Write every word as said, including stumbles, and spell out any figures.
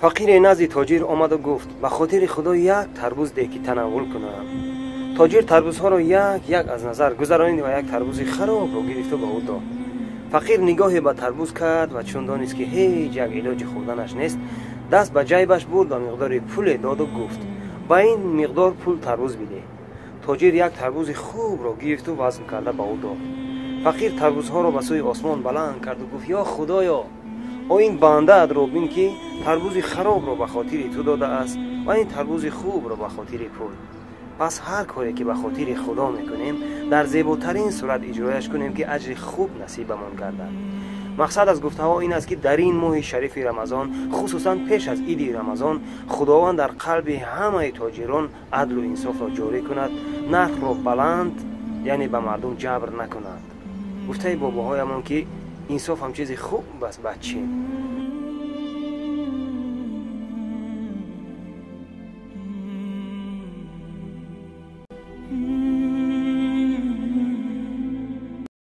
فقیر نزد تاجر آمد و گفت به خاطر خدا یک تربوز ده که تناول کنم. تاجر تربوزها را یک یک از نظر گذرانید و یک تربوز خراب را گرفت و به او داد. فقیر نگاهی به تربوز کرد و چون دانست که هیچ یک علاج خوردنش نیست، دست به جیبش برد و مقدار پول داد و گفت با این مقدار پول تربوز بده. تاجر یک تربوز خوب را گرفت و وزن کرده به او داد. فقیر تربوزها را به سوی آسمان بلند کرد و گفت یا خدایا، او این بنده ات را بین که تربوز خراب را به خاطر تو داده است و این تربوز خوب را به خاطر پول. پس هر کاری که به خاطر خدا میکنیم در زیباترین صورت اجرایش کنیم که اجر خوب نصیبمان گردد. مقصد از گفته ها این است که در این ماه شریف رمضان، خصوصا پیش از عید رمضان، خداوند در قلب همه تاجران عدل و انصاف را جاری کند، نرخ را بلند یعنی به مردم جبر نکند. گفته باباهایمان که انصاف هم چیز خوب بس بچه